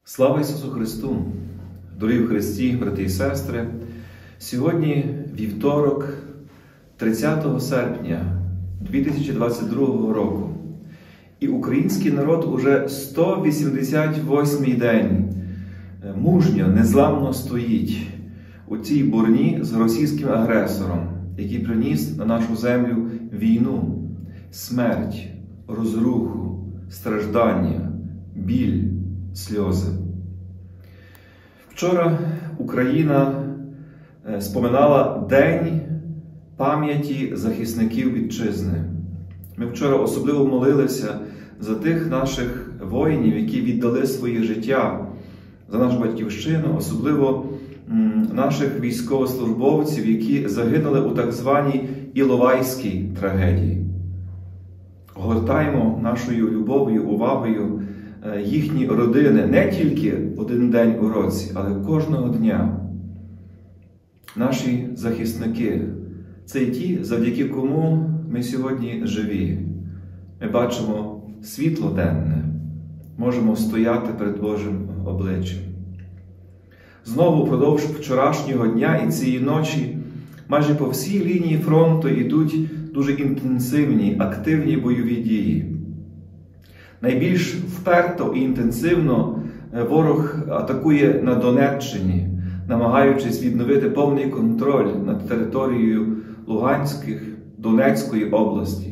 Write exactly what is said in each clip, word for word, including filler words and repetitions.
Слава Ісусу Христу! Дорогі в Христі, брати і сестри! Сьогодні вівторок, тридцятого серпня дві тисячі двадцять другого року. І український народ уже сто вісімдесят восьмий день мужньо, незламно стоїть у цій борні з російським агресором, який приніс на нашу землю війну, смерть, розруху, страждання, біль, сльози. Вчора Україна споминала День пам'яті захисників Вітчизни. Ми вчора особливо молилися за тих наших воїнів, які віддали своє життя за нашу батьківщину, особливо наших військовослужбовців, які загинули у так званій Іловайській трагедії. Гортаємо нашою любов'ю, увагою їхні родини не тільки один день у році, але кожного дня. Наші захисники – це ті, завдяки кому ми сьогодні живі. Ми бачимо світло денне, можемо стояти перед Божим обличчям. Знову впродовж вчорашнього дня і цієї ночі майже по всій лінії фронту йдуть дуже інтенсивні, активні бойові дії. Найбільш вперто і інтенсивно ворог атакує на Донеччині, намагаючись відновити повний контроль над територією Луганської, Донецької області.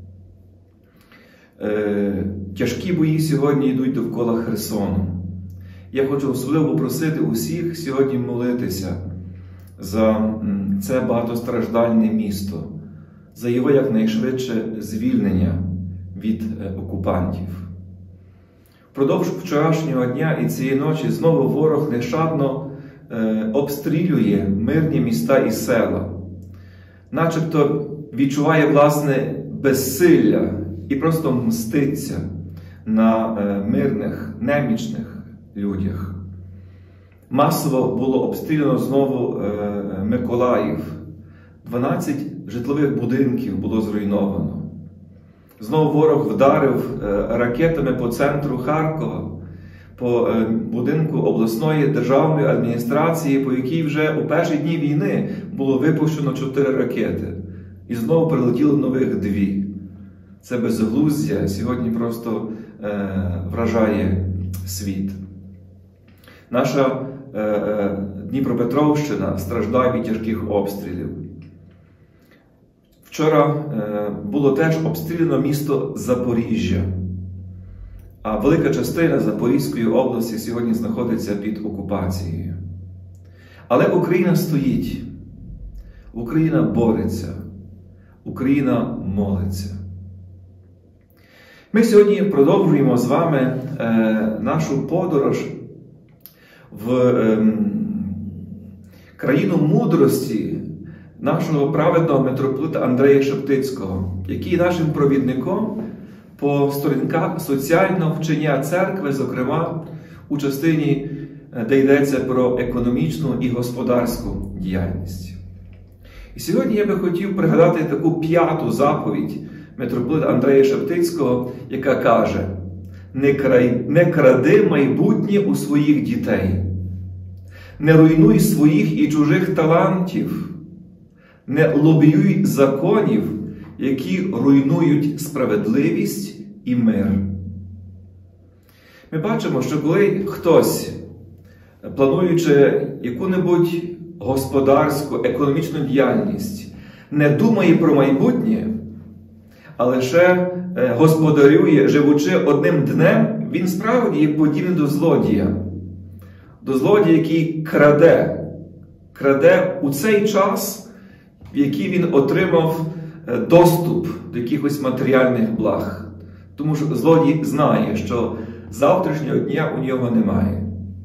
Е, тяжкі бої сьогодні йдуть довкола Херсону. Я хочу особливо просити усіх сьогодні молитися за це багатостраждальне місто, за його якнайшвидше звільнення від окупантів. Впродовж вчорашнього дня і цієї ночі знову ворог нещадно е, обстрілює мирні міста і села, начебто відчуває власне безсилля і просто мститься на е, мирних, немічних людях. Масово було обстріляно знову е, Миколаїв. дванадцять житлових будинків було зруйновано. Знову ворог вдарив ракетами по центру Харкова, по будинку обласної державної адміністрації, по якій вже у перші дні війни було випущено чотири ракети. І знову прилетіло нових дві. Це безглуздя сьогодні просто е, вражає світ. Наша е, е, Дніпропетровщина страждає від тяжких обстрілів. Вчора було теж обстріляно місто Запоріжжя, а велика частина Запорізької області сьогодні знаходиться під окупацією. Але Україна стоїть, Україна бореться, Україна молиться. Ми сьогодні продовжуємо з вами нашу подорож в країну мудрості нашого праведного митрополита Андрея Шептицького, який є нашим провідником по сторінках соціального вчення церкви, зокрема у частині, де йдеться про економічну і господарську діяльність. І сьогодні я би хотів пригадати таку п'яту заповідь митрополита Андрея Шептицького, яка каже: «Не, край... не кради майбутнє у своїх дітей, не руйнуй своїх і чужих талантів, не лобіюй законів, які руйнують справедливість і мир». Ми бачимо, що коли хтось, плануючи яку-небудь господарську, економічну діяльність, не думає про майбутнє, а лише господарює, живучи одним днем, він справді є подібний до злодія. До злодія, який краде, краде у цей час, в який він отримав доступ до якихось матеріальних благ. Тому що злодій знає, що завтрашнього дня у нього немає.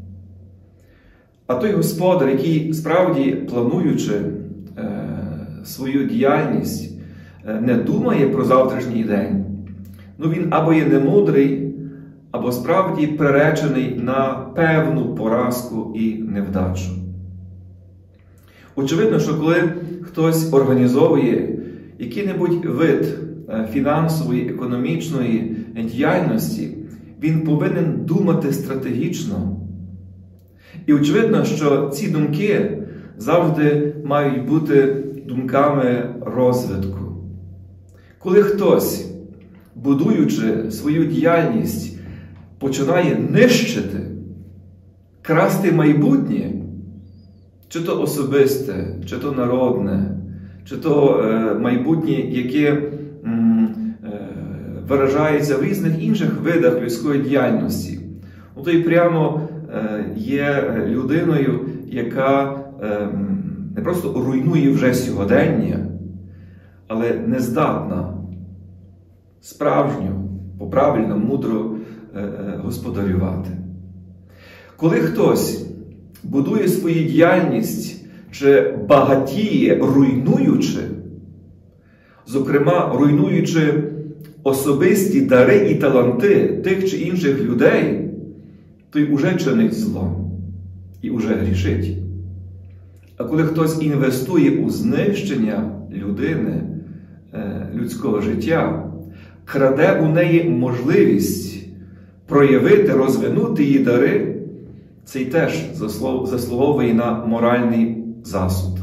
А той господар, який справді, плануючи е, свою діяльність, е, не думає про завтрашній день, ну він або є немудрий, або справді приречений на певну поразку і невдачу. Очевидно, що коли хтось організовує який-небудь вид фінансової, економічної діяльності, він повинен думати стратегічно. І очевидно, що ці думки завжди мають бути думками розвитку. Коли хтось, будуючи свою діяльність, починає нищити, красти майбутнє, чи то особисте, чи то народне, чи то е, майбутнє, яке м, е, виражається в різних інших видах людської діяльності, ну, то й прямо е, є людиною, яка е, не просто руйнує вже сьогодення, але не здатна справжньо, поправильно, мудро е, е, господарювати. Коли хтось будує свою діяльність чи багатіє, руйнуючи, зокрема, руйнуючи особисті дари і таланти тих чи інших людей, то й уже чинить зло і уже грішить. А коли хтось інвестує у знищення людини, людського життя, краде у неї можливість проявити, розвинути її дари, це й теж заслуговує на моральний засуд.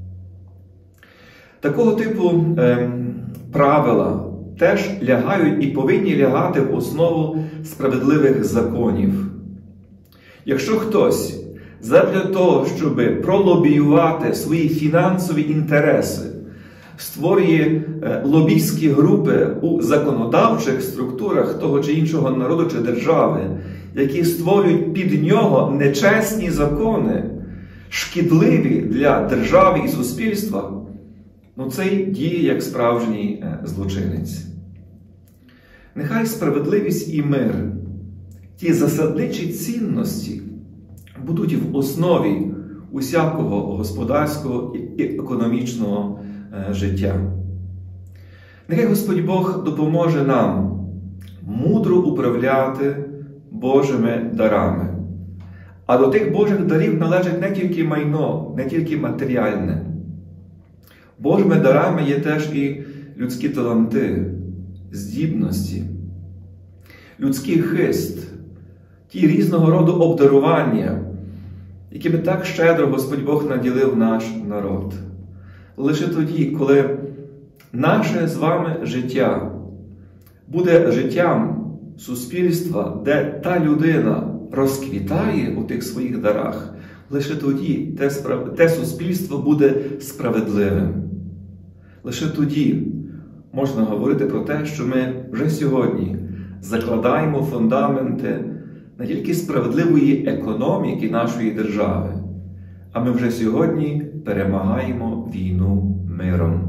Такого типу е, правила теж лягають і повинні лягати в основу справедливих законів. Якщо хтось задля того, щоб пролобіювати свої фінансові інтереси, створює лобійські групи у законодавчих структурах того чи іншого народу чи держави, які створюють під нього нечесні закони, шкідливі для держави і суспільства, ну цей діє як справжній злочинець. Нехай справедливість і мир, ті засадничі цінності, будуть в основі усякого господарського і економічного життя. Нехай Господь Бог допоможе нам мудро управляти Божими дарами. А до тих Божих дарів належить не тільки майно, не тільки матеріальне. Божими дарами є теж і людські таланти, здібності, людський хист, ті різного роду обдарування, якими так щедро Господь Бог наділив наш народ. Лише тоді, коли наше з вами життя буде життям суспільства, де та людина розквітає у тих своїх дарах, лише тоді те, справ... те суспільство буде справедливим. Лише тоді можна говорити про те, що ми вже сьогодні закладаємо фундаменти не тільки справедливої економіки нашої держави, а ми вже сьогодні перемагаємо війну миром.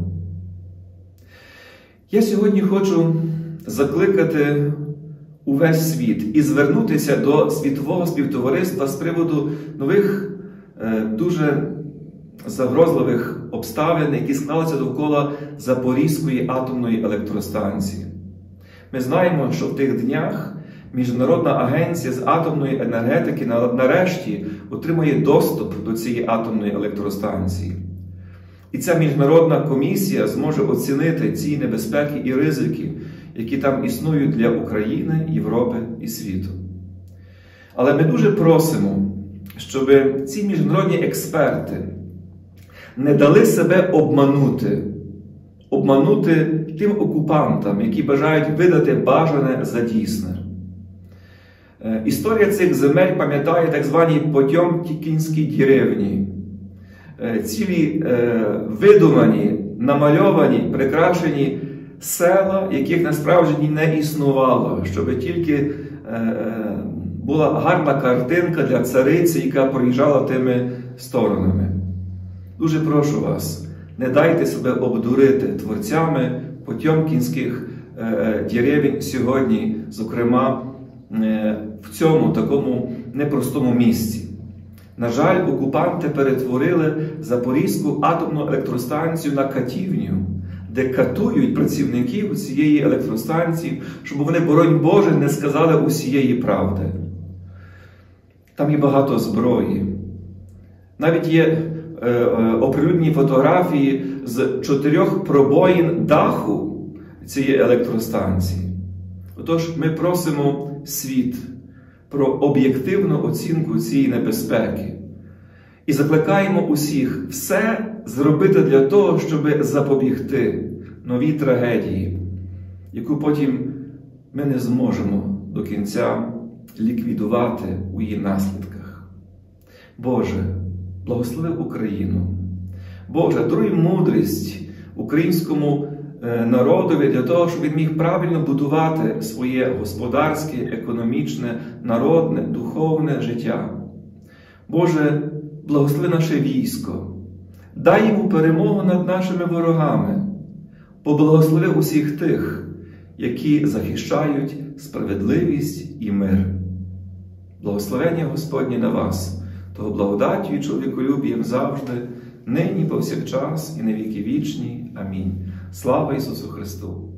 Я сьогодні хочу закликати увесь світ і звернутися до світового співтовариства з приводу нових, дуже загрозливих обставин, які склалися довкола Запорізької атомної електростанції. Ми знаємо, що в тих днях Міжнародна агенція з атомної енергетики нарешті отримує доступ до цієї атомної електростанції. І ця міжнародна комісія зможе оцінити ці небезпеки і ризики, які там існують для України, Європи і світу. Але ми дуже просимо, щоб ці міжнародні експерти не дали себе обманути, обманути тим окупантам, які бажають видати бажане за дійсне. Історія цих земель пам'ятає так звані Потьомкінські деревні. Цілі видумані, намальовані, прикрашені села, яких насправді не існувало, щоб тільки була гарна картинка для цариці, яка проїжджала тими сторонами. Дуже прошу вас, не дайте себе обдурити творцями Потьомкінських деревень сьогодні, зокрема, в цьому такому непростому місці. На жаль, окупанти перетворили Запорізьку атомну електростанцію на катівню, де катують працівників цієї електростанції, щоб вони, боронь Боже, не сказали усієї правди. Там є багато зброї. Навіть є е, е, оприлюднені фотографії з чотирьох пробоїн даху цієї електростанції. Отож, ми просимо світ, про об'єктивну оцінку цієї небезпеки. І закликаємо усіх все зробити для того, щоб запобігти новій трагедії, яку потім ми не зможемо до кінця ліквідувати у її наслідках. Боже, благослови Україну. Боже, даруй мудрість українському народові для того, щоб він міг правильно будувати своє господарське, економічне, народне, духовне життя. Боже, благослови наше військо, дай йому перемогу над нашими ворогами, поблагослови усіх тих, які захищають справедливість і мир. Благословення Господнє на вас, того благодаттю і чоловіколюбієм завжди, нині, повсякчас і на віки вічні. Амінь. Слава Ісусу Христу!